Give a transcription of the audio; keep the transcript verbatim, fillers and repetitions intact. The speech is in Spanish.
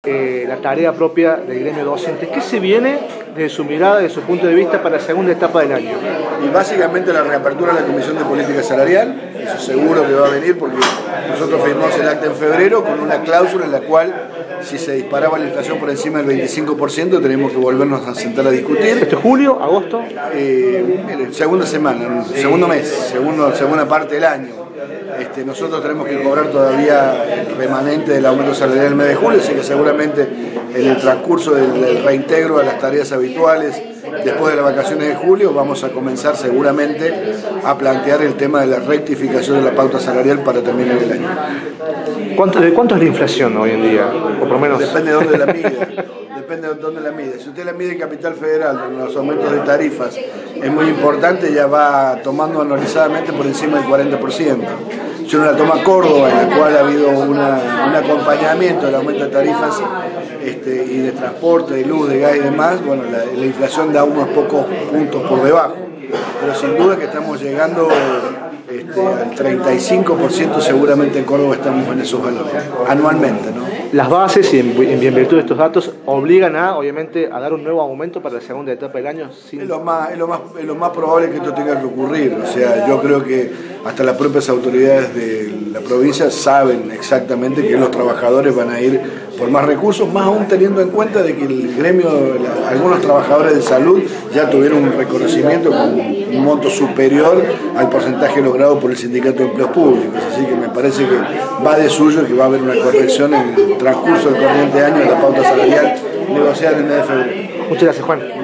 eh, la tarea propia del gremio docente. ¿Qué se viene desde su mirada, desde su punto de vista, para la segunda etapa del año? Y básicamente la reapertura de la Comisión de Política Salarial, eso seguro que va a venir porque nosotros firmamos el acta en febrero con una cláusula en la cual si se disparaba la inflación por encima del veinticinco por ciento tenemos que volvernos a sentar a discutir. ¿Esto es julio, agosto? Eh, segunda semana, segundo mes, segundo, segunda parte del año. Este, nosotros tenemos que cobrar todavía el remanente del aumento salarial del mes de julio, así que seguramente en el transcurso del, del reintegro a las tareas habituales, después de las vacaciones de julio, vamos a comenzar seguramente a plantear el tema de la rectificación de la pauta salarial para terminar el año. ¿Cuánto, ¿De cuánto es la inflación hoy en día? O por lo menos... Depende de dónde la mida. Depende de dónde la mide. Si usted la mide en Capital Federal, en los aumentos de tarifas, es muy importante, ya va tomando anualizadamente por encima del cuarenta por ciento. Si uno la toma Córdoba, en la cual ha habido una, un acompañamiento del aumento de tarifas este, y de transporte, de luz, de gas y demás, bueno, la, la inflación da unos pocos puntos por debajo. Pero sin duda que estamos llegando este, al treinta y cinco por ciento, seguramente en Córdoba estamos en esos valores, anualmente, ¿no? Las bases, y en, en virtud de estos datos, obligan a, obviamente, a dar un nuevo aumento para la segunda etapa del año. Sin... Es, lo más, es, lo más, es lo más probable que esto tenga que ocurrir. O sea, yo creo que hasta las propias autoridades de la provincia saben exactamente que los trabajadores van a ir por más recursos, más aún teniendo en cuenta de que el gremio, la, algunos trabajadores de salud ya tuvieron un reconocimiento con un monto superior al porcentaje logrado por el Sindicato de Empleos Públicos. Así que me parece que va de suyo que va a haber una corrección en el transcurso del corriente año de la pauta salarial negociada en el mes de febrero. Muchas gracias, Juan.